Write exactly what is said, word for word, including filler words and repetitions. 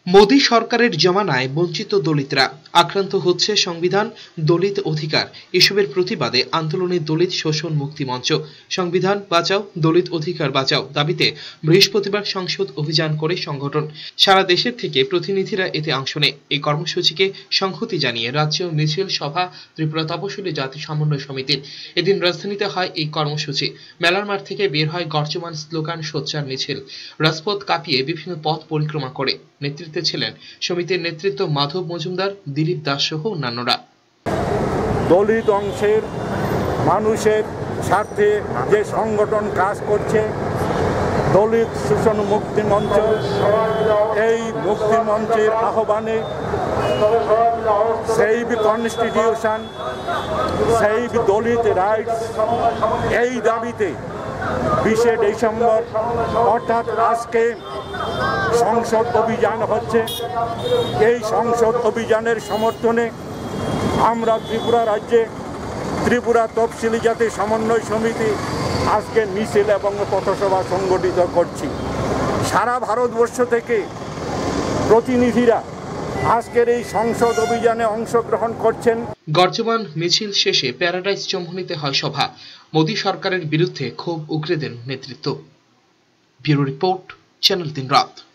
মোদি সরকারের জমানায় বঞ্চিত দলিতরা আক্রান্ত হচ্ছে সংবিধান দলিত অধিকার এসবের প্রতিবাদে আন্দোলনে দলিত শোষণ মুক্তি মঞ্চ সংবিধান বাঁচাও দলিত অধিকার বাঁচাও দাবিতে বৃহস্পতিবার সংসদ অভিযান করে সংগঠন সারা দেশের থেকে প্রতিনিধিরা এতে অংশ নেয়। এই কর্মসূচিকে সংহতি জানিয়ে রাজ্য মিছিল সভা ত্রিপুরা তপশিলি জাতি সমন্বয় সমিতির এদিন রাজধানীতে হয় এই কর্মসূচি। মেলার মাঠ থেকে বের হয় গর্জমান স্লোগান সোচ্চার মিছিল রাজপথ কাঁপিয়ে বিভিন্ন পথ পরিক্রমা করে। নেতৃত্বে ছিলেন সমিতির নেতৃত্ব মাধব মজুমদার, দিলীপ দাস সহ অন্যান্যরা। দলিত অংশের মানুষের স্বার্থে যে সংগঠন কাজ করছে দলিত শোষণ মুক্তি মঞ্চ, এই মুক্তি মঞ্চের আহ্বানে save constitution, save Dalit rights এই দাবিতে বিশে ডিসেম্বর অর্থাৎ আজকে সংসদ অভিযান হচ্ছে। এই সংসদ অভিযানের সমর্থনে আমরা ত্রিপুরা রাজ্যে ত্রিপুরা তফসিলি জাতি সমন্বয় সমিতি আজকে মিছিল এবং পথসভা সংগঠিত করছি। সারা ভারতবর্ষ থেকে প্রতিনিধিরা আজকের এই সংসদ অভিযানে অংশগ্রহণ করছেন। গর্জমান মিছিল শেষে প্যারাডাইস চৌমুহনীতে হয় সভা। মোদী সরকারের বিরুদ্ধে ক্ষোভ উগরে দেন নেতৃত্ব। ব্যুরো রিপোর্ট, চ্যানেল তিন রাত।